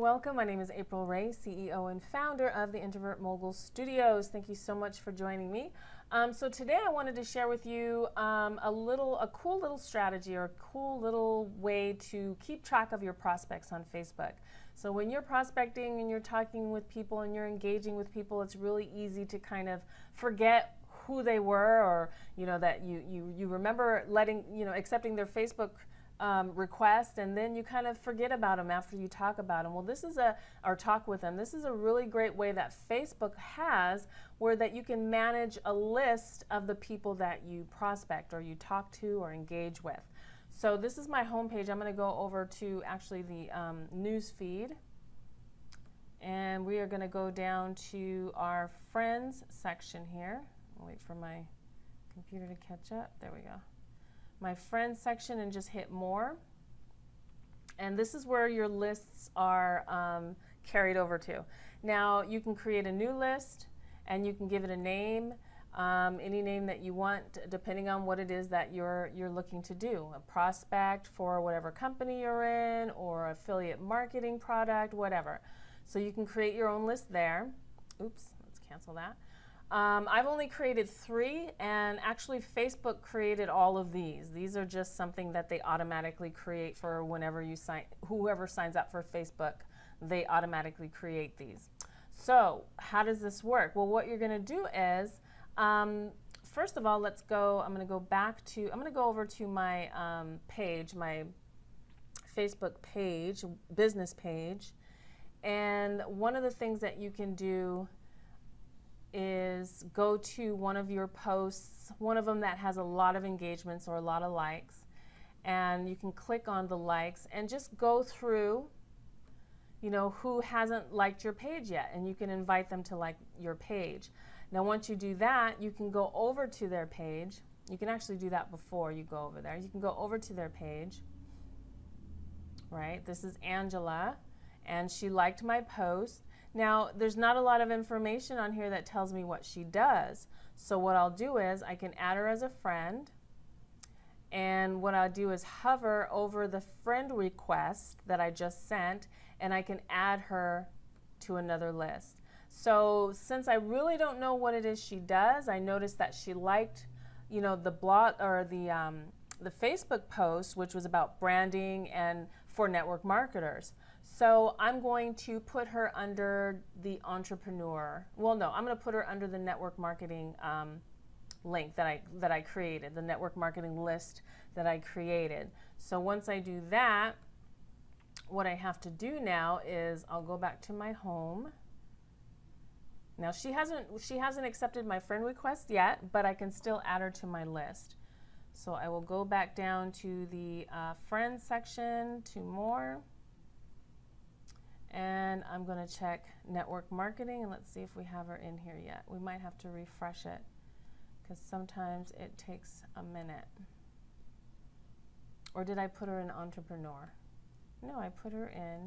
welcome. My name is April Ray, CEO and founder of the Introvert Mogul Studios. Thank you so much for joining me. So today I wanted to share with you a cool little strategy or a cool little way to keep track of your prospects on Facebook. So when you're prospecting and you're talking with people and you're engaging with people, it's really easy to kind of forget who they were, or that you remember accepting their Facebook request, and then you kind of forget about them after you talk about them. Well, or talk with them. This is a really great way that Facebook has, where that you can manage a list of the people that you prospect or you talk to or engage with. So this is my homepage. I'm going to go over to actually the news feed, and we are going to go down to our friends section here. I'll wait for my computer to catch up. There we go. My friends section, and just hit more. And this is where your lists are carried over to. Now you can create a new list and you can give it a name, any name that you want, depending on what it is that you're looking to do. A prospect for whatever company you're in, or affiliate marketing product, whatever. So you can create your own list there. Oops, let's cancel that. I've only created 3, and actually Facebook created all of these. These are just something that they automatically create for whenever you whoever signs up for Facebook, they automatically create these. So how does this work? Well, what you're going to do is, first of all, I'm going to go over to my page, my Facebook page, business page, and one of the things that you can do is go to one of your posts, one of them that has a lot of engagements or a lot of likes, and you can click on the likes and just go through, who hasn't liked your page yet, and you can invite them to like your page. Now once you do that, you can go over to their page. You can actually do that before you go over there. You can go over to their page, right? This is Angela, and she liked my post. Now, there's not a lot of information on here that tells me what she does. So what I'll do is I can add her as a friend. And what I'll do is hover over the friend request that I just sent, and I can add her to another list. So since I really don't know what it is she does, I noticed that she liked, the blog or the Facebook post, which was about branding and for network marketers. So I'm going to put her under the entrepreneur. Well, no, I'm going to put her under the network marketing link that I created, the network marketing list that I created. So once I do that, what I have to do now is I'll go back to my home. Now she hasn't accepted my friend request yet, but I can still add her to my list. So I will go back down to the friends section, to more. And I'm going to check network marketing, and let's see if we have her in here yet. We might have to refresh it because sometimes it takes a minute. Or did I put her in entrepreneur? No, I put her in.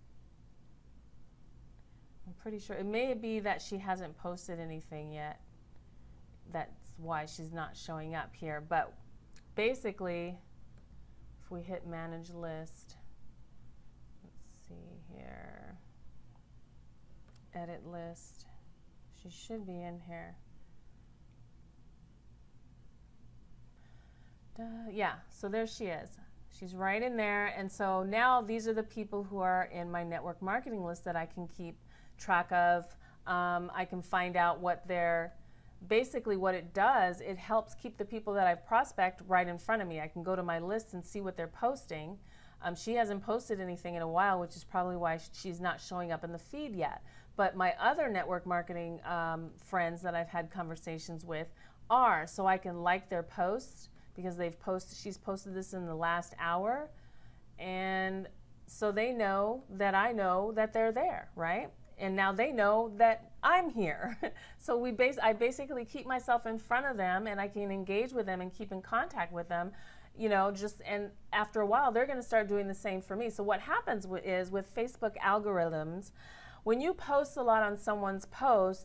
I'm pretty sure. It may be that she hasn't posted anything yet. That's why she's not showing up here. But basically, if we hit manage list, here, edit list, she should be in here. Yeah, so there she is. She's right in there. And so now these are the people who are in my network marketing list that I can keep track of. I can find out what basically what it does, it helps keep the people that I prospect right in front of me. I can go to my list and see what they're posting. She hasn't posted anything in a while, which is probably why she's not showing up in the feed yet. But my other network marketing friends that I've had conversations with are, so I can like their posts because she's posted this in the last hour, and so they know that I know that they're there, right? And now they know that I'm here. So I basically keep myself in front of them, and I can engage with them and keep in contact with them. And after a while, they're going to start doing the same for me. So what happens is with Facebook algorithms, when you post a lot on someone's post,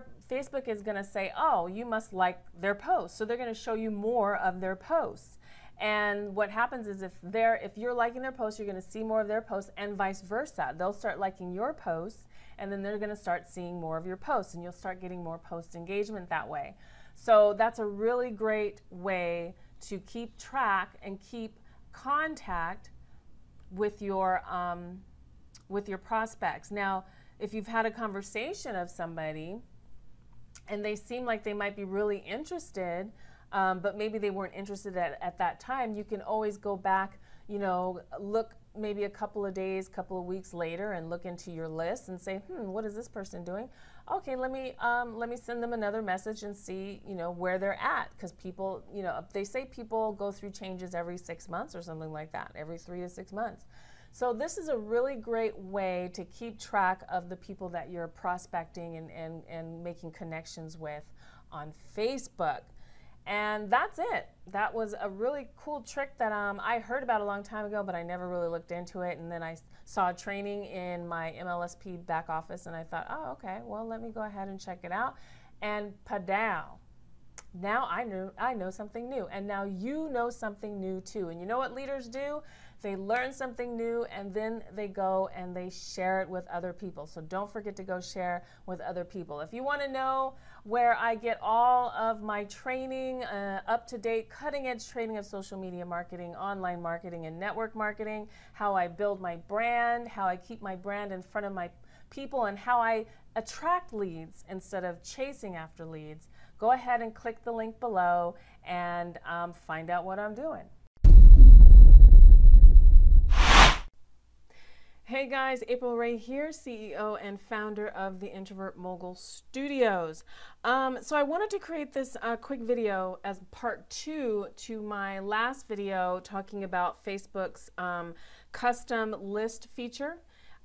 Facebook is going to say, oh, you must like their post. So they're going to show you more of their posts. And what happens is if you're liking their posts, you're going to see more of their posts, and vice versa. They'll start liking your posts, and then they're going to start seeing more of your posts, and you'll start getting more post engagement that way. So that's a really great way to keep track and keep contact with your prospects. Now, if you've had a conversation of somebody and they seem like they might be really interested, but maybe they weren't interested at that time, you can always go back, look maybe a couple of days, couple of weeks later and look into your list and say, what is this person doing? Okay, let me send them another message and see, where they're at. Because people, they say people go through changes every 6 months or something like that, every 3 to 6 months. So this is a really great way to keep track of the people that you're prospecting and making connections with on Facebook. And that's it. That was a really cool trick that I heard about a long time ago, but I never really looked into it. And then I saw a training in my MLSP back office, and I thought, oh, okay, well, let me go ahead and check it out. And padow. Now I know something new, and now you know something new too. And you know what leaders do? They learn something new, and then they go and they share it with other people. So don't forget to go share with other people. If you want to know where I get all of my training, up-to-date, cutting-edge training of social media marketing, online marketing, and network marketing, how I build my brand, how I keep my brand in front of my people, and how I attract leads instead of chasing after leads, go ahead and click the link below and find out what I'm doing. Hey guys, April Ray here, CEO and founder of the Introvert Mogul Studios. So I wanted to create this quick video as part 2 to my last video talking about Facebook's custom list feature.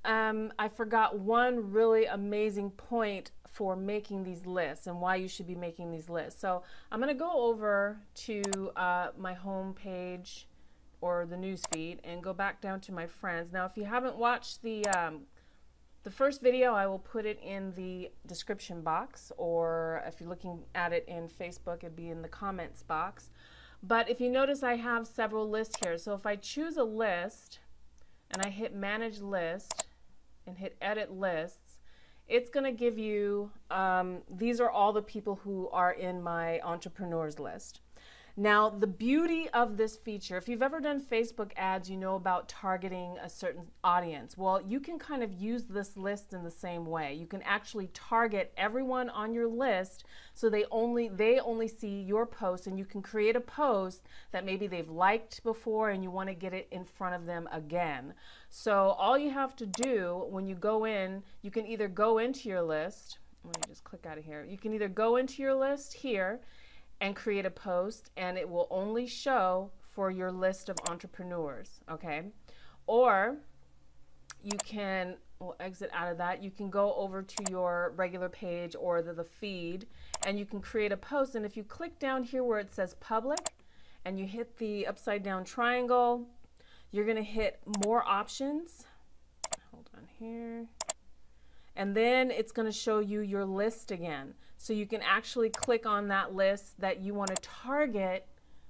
I forgot one really amazing point for making these lists and why you should be making these lists. So I'm going to go over to my home page or the news feed and go back down to my friends. Now, if you haven't watched the first video, I will put it in the description box, or if you're looking at it in Facebook, it'd be in the comments box. But if you notice, I have several lists here. So if I choose a list and I hit manage list and hit edit lists, it's going to give you, these are all the people who are in my entrepreneurs list. Now, the beauty of this feature, if you've ever done Facebook ads, you know about targeting a certain audience. Well, you can kind of use this list in the same way. You can actually target everyone on your list so they only see your post, and you can create a post that maybe they've liked before and you want to get it in front of them again. So all you have to do when you go in, you can either go into your list, let me just click out of here. You can either go into your list here and create a post, and it will only show for your list of entrepreneurs, okay? Or you can, we'll exit out of that, you can go over to your regular page or the feed, and you can create a post. And if you click down here where it says public and you hit the upside down triangle, you're gonna hit more options. Hold on here. And then it's going to show you your list again. So you can actually click on that list that you want to target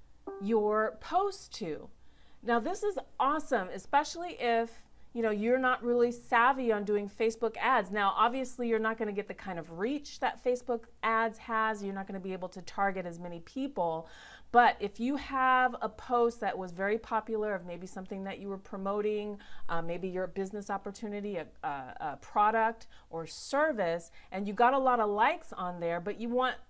your post to. Now this is awesome, especially if you're not really savvy on doing Facebook ads. Now obviously you're not going to get the kind of reach that Facebook ads has. You're not going to be able to target as many people. But if you have a post that was very popular of maybe something that you were promoting, maybe your business opportunity, a product or service, and you got a lot of likes on there, but you want,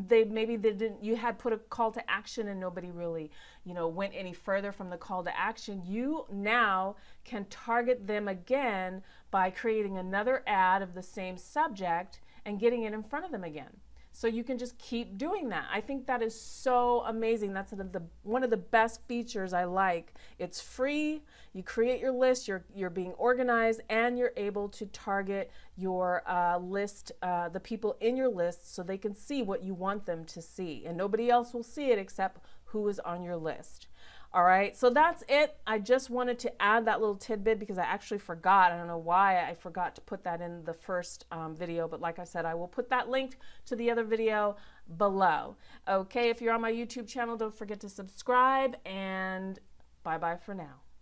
you had put a call to action and nobody really, went any further from the call to action, you now can target them again by creating another ad of the same subject and getting it in front of them again. So you can just keep doing that. I think that is so amazing. That's one of the best features I like. It's free. You create your list. You're being organized, and you're able to target your list, the people in your list, so they can see what you want them to see, and nobody else will see it except who is on your list. All right, so that's it. I just wanted to add that little tidbit because I actually forgot. I don't know why I forgot to put that in the first video, but like I said, I will put that linked to the other video below. Okay, if you're on my YouTube channel, don't forget to subscribe, and bye-bye for now.